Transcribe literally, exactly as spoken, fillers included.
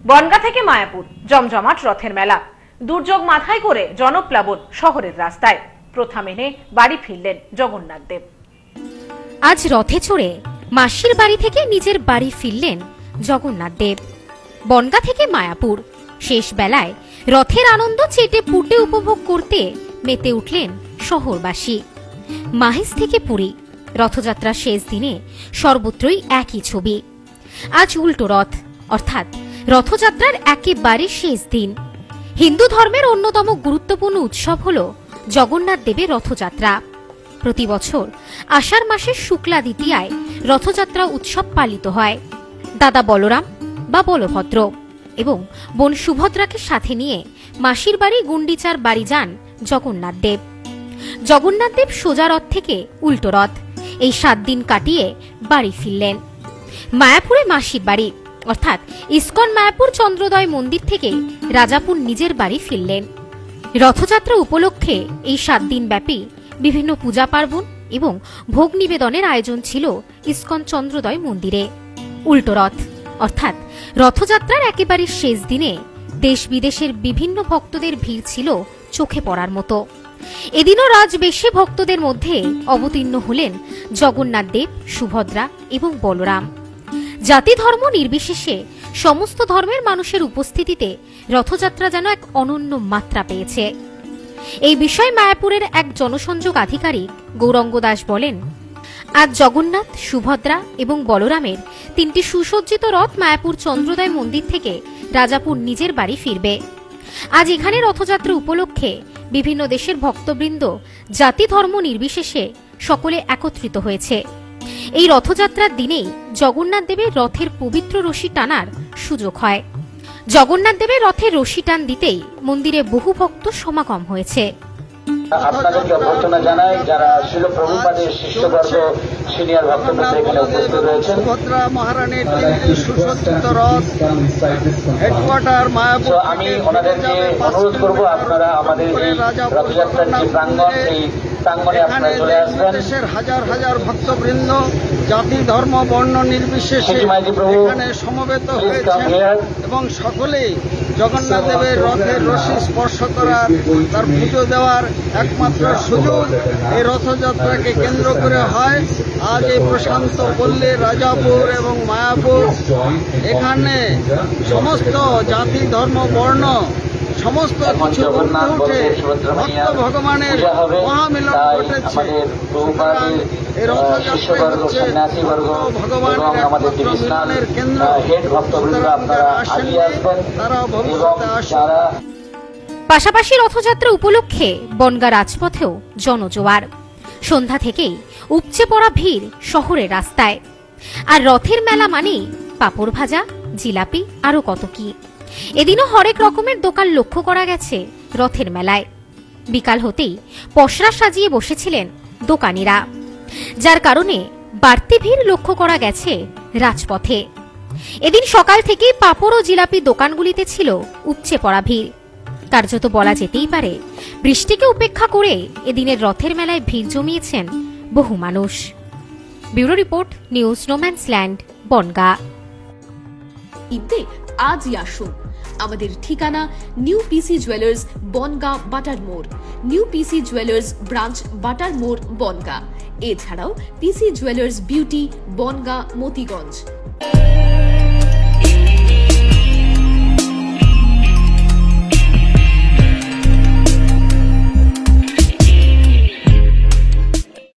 বনগা থেকে মায়াপুর জমজমাট রথের মেলা। দুর্যোগ মাথায় করে জনপ্লাবন শহরের রাস্তায়। প্রথা মেনে বাড়ি ফিরলেন জগন্নাথ দেব। আজ রথে চড়ে মাসির বাড়ি থেকে নিজের বাড়ি ফিরলেন জগন্নাথ দেব। বনগা থেকে মায়াপুর শেষ বেলায় রথের আনন্দ চেটে পুটে উপভোগ করতে মেতে উঠলেন শহরবাসী। মাহেশ থেকে পুরী রথযাত্রার শেষ দিনে সর্বত্রই একই ছবি। আজ উল্টো রথ, অর্থাৎ রথযাত্রার একেবারে শেষ দিন। হিন্দু ধর্মের অন্যতম গুরুত্বপূর্ণ উৎসব হল জগন্নাথ দেবের রথযাত্রা। প্রতি বছর আষাঢ় মাসের শুক্লা দ্বিতীয়ায় রথযাত্রা উৎসব পালিত হয়। দাদা বলরাম বা বলভদ্র এবং বোন সুভদ্রাকে সাথে নিয়ে মাসির বাড়ি গুন্ডিচার বাড়ি যান জগন্নাথ দেব। জগন্নাথ দেব সোজা রথ থেকে উল্টো রথ এই সাত দিন কাটিয়ে বাড়ি ফিরলেন। মায়াপুরে মাসির বাড়ি অর্থাৎ ইস্কন মায়াপুর চন্দ্রোদয় মন্দির থেকে রাজাপুর নিজের বাড়ি ফিরলেন। রথযাত্রা উপলক্ষে এই সাত দিন ব্যাপী বিভিন্ন পূজা পার্বণ এবং ভোগ নিবেদনের আয়োজন ছিল ইস্কন চন্দ্রোদয় মন্দিরে। উল্টো রথ অর্থাৎ রথযাত্রার একেবারে শেষ দিনে দেশ বিদেশের বিভিন্ন ভক্তদের ভিড় ছিল চোখে পড়ার মতো। এদিনও রাজবেশে ভক্তদের মধ্যে অবতীর্ণ হলেন জগন্নাথ দেব, সুভদ্রা এবং বলরাম। জাতি ধর্ম নির্বিশেষে সমস্ত ধর্মের মানুষের উপস্থিতিতে রথযাত্রা যেন এক অনন্য মাত্রা পেয়েছে। এই বিষয়ে মায়াপুরের এক জনসংযোগ আধিকারিক গৌরাঙ্গ দাস বলেন, আজ জগন্নাথ, সুভদ্রা এবং বলরামের তিনটি সুসজ্জিত রথ মায়াপুর চন্দ্রোদয় মন্দির থেকে রাজাপুর নিজের বাড়ি ফিরবে। আজ এখানে রথযাত্রা উপলক্ষে বিভিন্ন দেশের ভক্তবৃন্দ জাতি ধর্ম নির্বিশেষে সকলে একত্রিত হয়েছে। এই রথযাত্রার দিনেই জগন্নাথ দেবের রথের পবিত্র রশি টানার সুযোগ হয়। জগন্নাথ দেবের রথের রশি টান দিতেই মন্দিরে বহু ভক্ত সমাগম হয়েছে। আপনাদেরকে অভ্যর্থনা জানাই যারা শিল প্রভুপাদের শিষ্যবর্গ সিনিয়র ভক্তবৃন্দ এখানে উপস্থিত রয়েছেন। সুভদ্রা মহারানীর তিনটি সুসজ্জিত রথ হেডকোয়ার্টার মায়াপুর। আমি ওনাদেরকে অনুরোধ করব আপনারা আমাদের এই রথযাত্রার যে প্রাঙ্গণ এই প্রাঙ্গণে আপনারা চলে আসবেন। দেশের হাজার হাজার ভক্তবৃন্দ জাতি ধর্ম বর্ণ নির্বিশেষে এখানে সমবেত হয়েছেন এবং সকলেই জগন্নাথ দেবের রথের রশি স্পর্শ করার, তার পুজো দেওয়ার একমাত্র সুযোগ এই রথযাত্রাকে কেন্দ্র করে হয়। আজ এই প্রশান্ত পল্লী রাজাপুর এবং মায়াপুর এখানে সমস্ত জাতি ধর্ম বর্ণ সমস্ত কিছু উঠে ভক্ত ভগবানের মহামিলন ঘটেছে। এই রথযাত্রা হচ্ছে ভগবানের একমাত্র মিলনের কেন্দ্র। তারা ভবিষ্যতে আসেন। পাশাপাশি রথযাত্রা উপলক্ষে বনগা রাজপথেও জনজোয়ার। সন্ধ্যা থেকেই উপচে পড়া ভিড় শহরের রাস্তায়। আর রথের মেলা মানেই পাঁপড় ভাজা, জিলাপি আরো কত কি। এদিনও হরেক রকমের দোকান লক্ষ্য করা গেছে রথের মেলায়। বিকাল হতেই পসরা সাজিয়ে বসেছিলেন দোকানিরা, যার কারণে বাড়তি ভিড় লক্ষ্য করা গেছে রাজপথে। এদিন সকাল থেকেই পাঁপড় ও জিলাপি দোকানগুলিতে ছিল উপচে পড়া ভিড়। কার্যত বলা যেতেই পারে বৃষ্টিকে উপেক্ষা করে এদিনের রথের মেলায় ভিড় জমিয়েছেন বহু মানুষ। Bureau report, news no man's land, Bangaon. ঈদে আজই আসুন। আমাদের ঠিকানা নিউ পিসি জুয়েলার্স, বনগা বাটার মোড়। নিউ পিসি জুয়েলার্স ব্রাঞ্চ, বাটার মোড়, বনগা। এছাড়াও PC jewellers beauty, Bangaon, Motiganj.